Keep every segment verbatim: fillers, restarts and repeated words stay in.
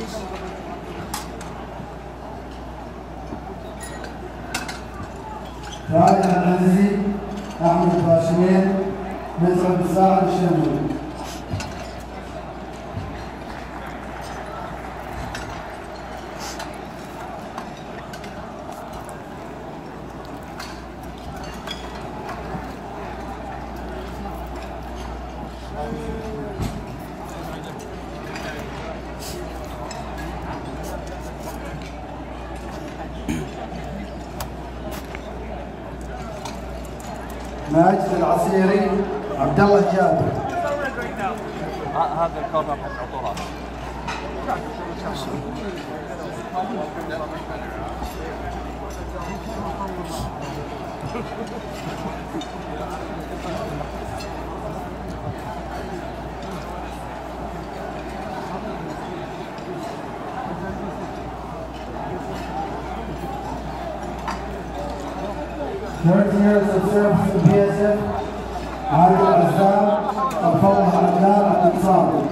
رائد العنزي أحمد باشمين مصر مساعد الشمولي. ماجد العصيري عبد الله جابر. هذا الكورنر حق عطورات. thirty years of service in K S A عادل العزام الفوضى عدنان الاقتصادي.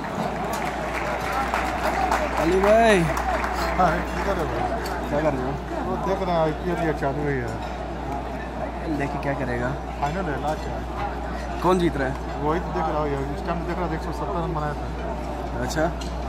अली भाई हाँ किधर है भाई? क्या कर रहे हो? वो देख रहा है आईपीएल ये चालू हुई है। लेके क्या करेगा? फाइनल है लास्ट है। कौन जीत रहा है? वही तो देख रहा हूँ यार, इस टाइम देख रहा है एक सौ सत्तर रन बनाया था। अच्छा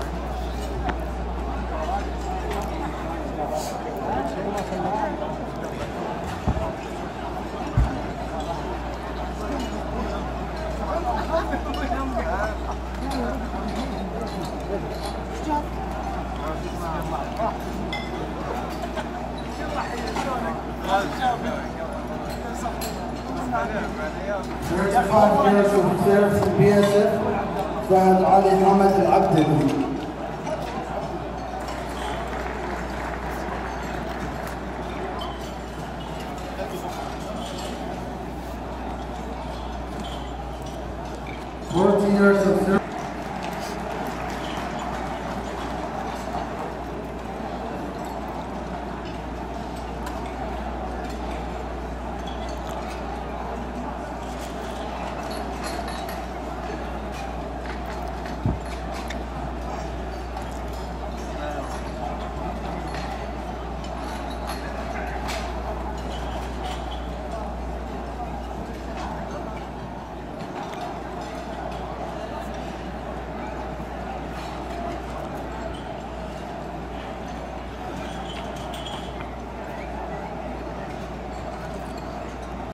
thirty-five years of service in B S F فهد علي محمد العبدلي. forty years of service